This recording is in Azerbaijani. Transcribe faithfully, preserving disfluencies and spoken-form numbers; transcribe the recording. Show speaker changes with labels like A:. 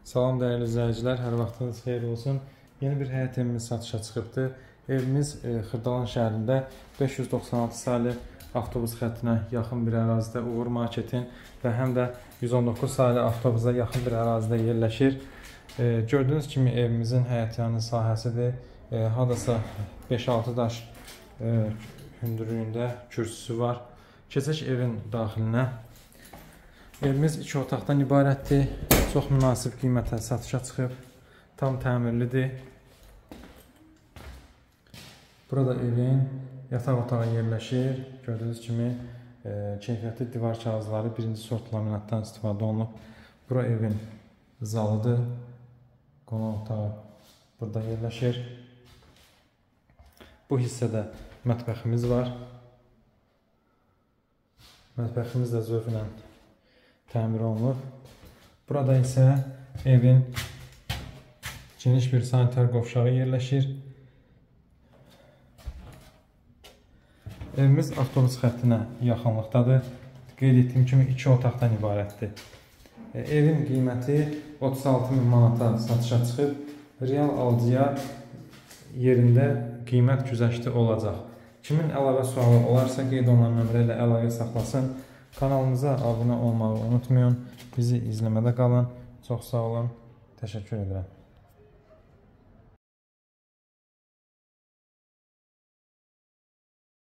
A: Salam dəyərli izləyicilər, hər vaxtınız xeyir olsun. Yeni bir həyət evimiz satışa çıxıbdır. Evimiz e, Xırdalan şəhərində beş yüz doxsan altı saylı avtobus xəttinə yaxın bir ərazidə, Uğur Marketin və həm də yüz on doqquz saylı avtobusa yaxın bir ərazidə yerləşir. E, gördüyünüz kimi evimizin həyətyanı sahəsidir. E, Hardasa beş altı daş e, hündürlüyündə kürsüsü var. Keçək evin daxilinə. Evimiz iki otaqdan ibarətdir. Çox münasib qiymətə satışa çıxıb. Tam təmirlidir. Burada evin yataq otağı yerləşir. Gördüyünüz kimi e, keyfiyyətli divar kağızları birinci sort laminatdan istifadə olunub. Bura evin zalıdır. Qonaq otağı burada yerləşir. Bu hissədə mətbəximiz var. Mətbəximiz də zövqlə təmir olunub. Burada isə evin geniş bir sanitar qovşağı yerləşir. Evimiz avtobus xəttinə yaxınlıqdadır. Qeyd etdiyim kimi iki otaqdan ibarətdir. Evin qiyməti otuz altı min manata satışa çıxıb. Real alıcıya yerində qiymət güzəşti olacaq. Kimin əlavə sualı olarsa qeyd olunan nömrə ilə əlaqə saxlasın. Kanalımıza abunə olmağı unutmayın. Bizi izləmədə qalın. Çox sağ olun. Təşəkkür edirəm.